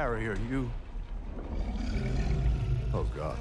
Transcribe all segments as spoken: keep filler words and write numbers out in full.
Harry, are you... Oh, God.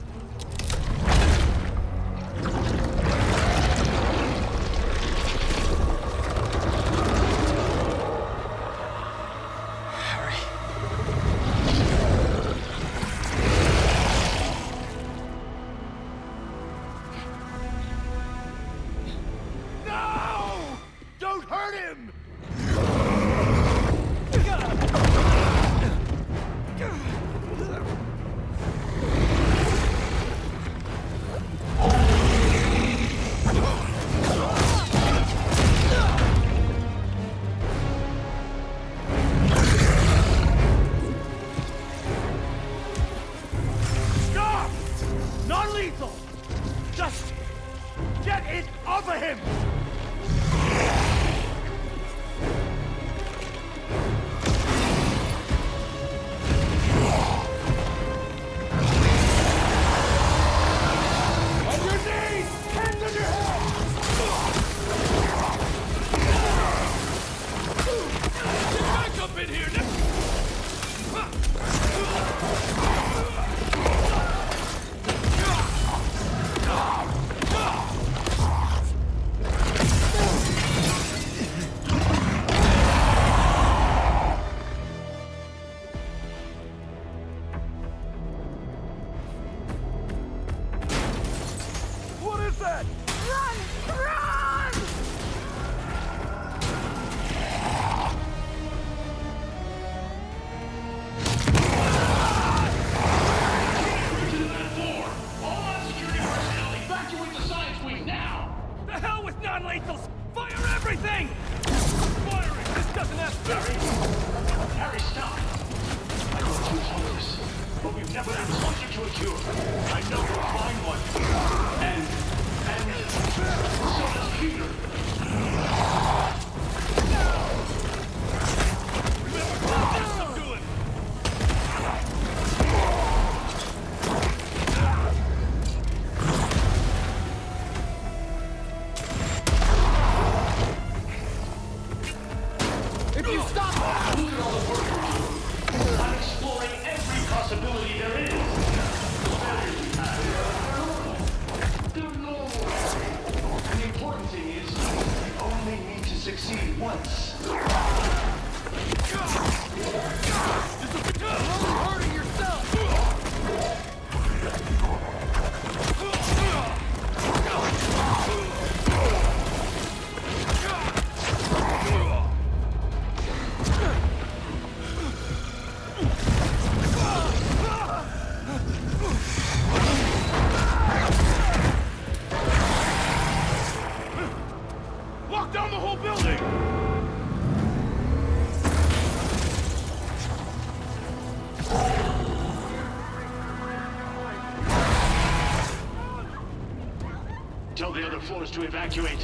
Tell the other floors to evacuate.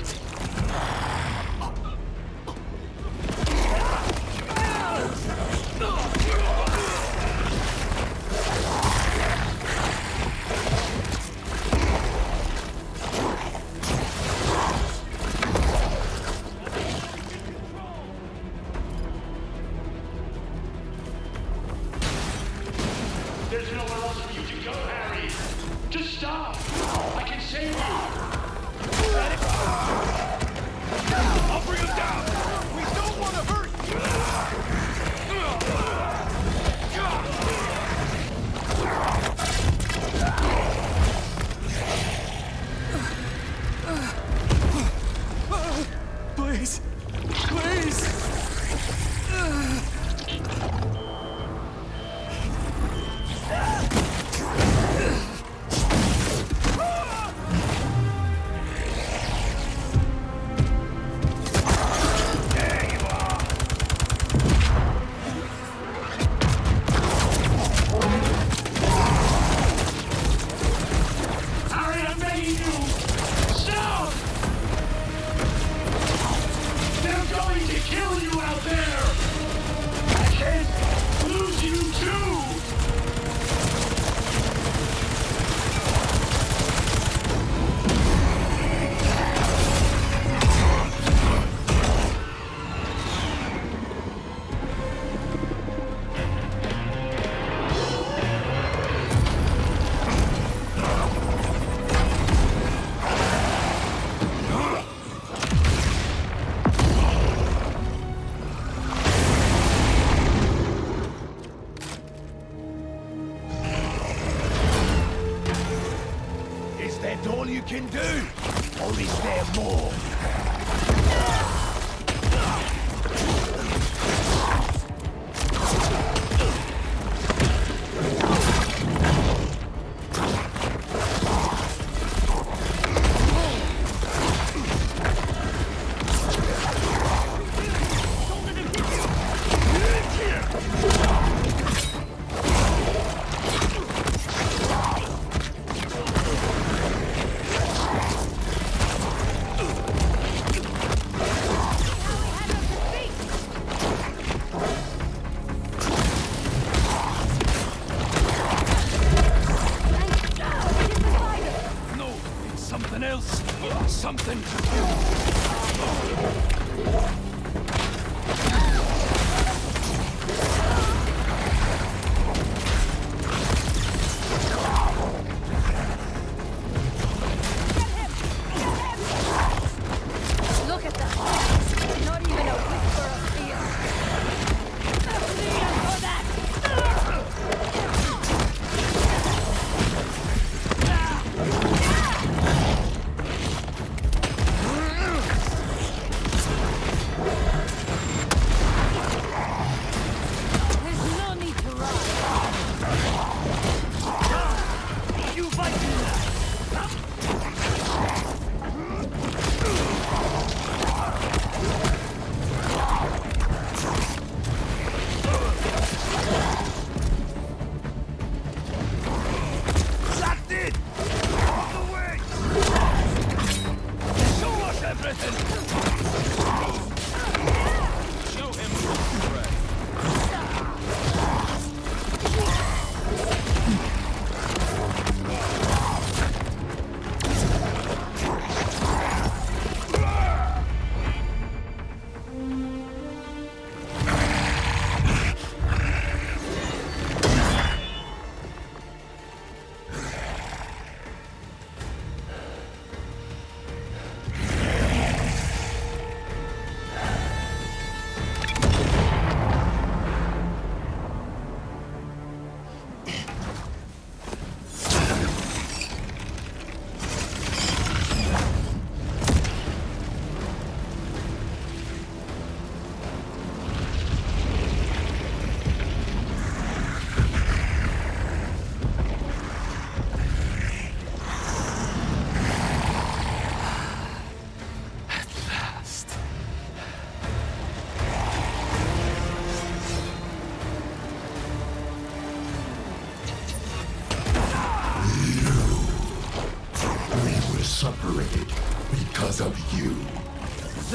There's nowhere else for you to go, Harry. Just stop. I can save you. I'll bring him down! We don't want to hurt you! Please! Please!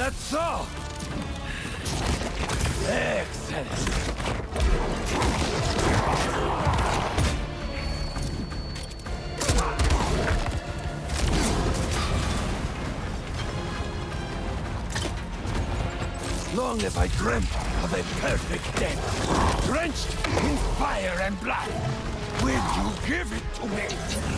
That's all! Excellent! Long have I dreamt of a perfect death, drenched in fire and blood. Will you give it to me?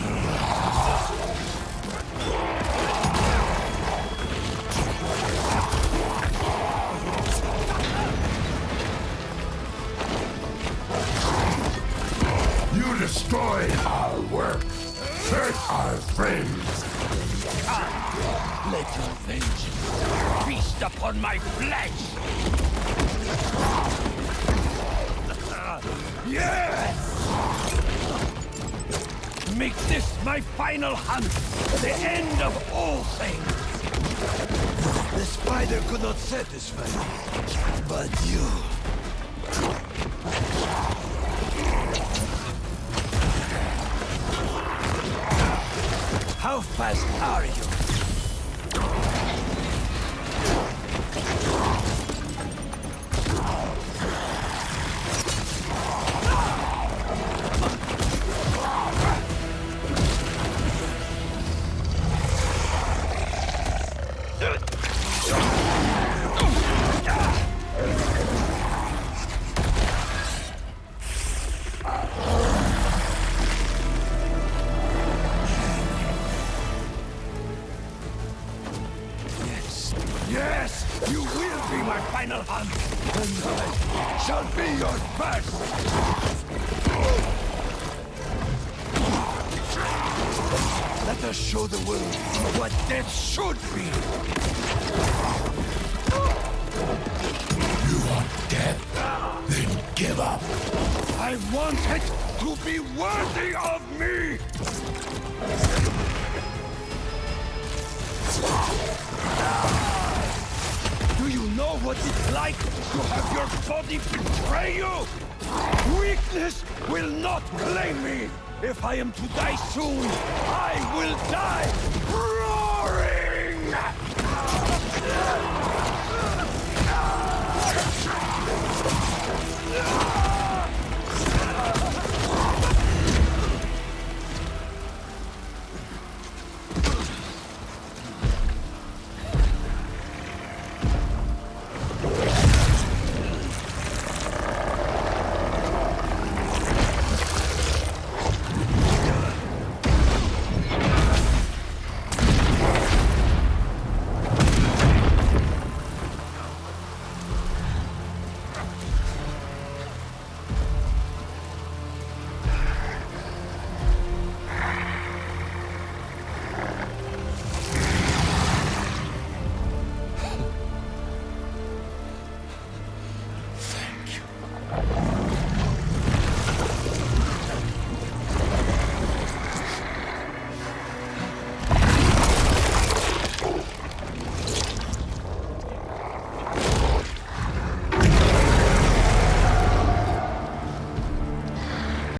You destroyed our work, hurt our friends. Ah, let your vengeance feast upon my flesh! Yes! Make this my final hunt, the end of all things! The spider could not satisfy me, but you... How fast are you? Yes, you will be my final hunt, and I shall be your first! Let us show the world what death should be! You want death? Then give up. I want it to be worthy of me! Do you know what it's like to have your body betray you? Weakness will not claim me! If I am to die soon, I will die! Roar!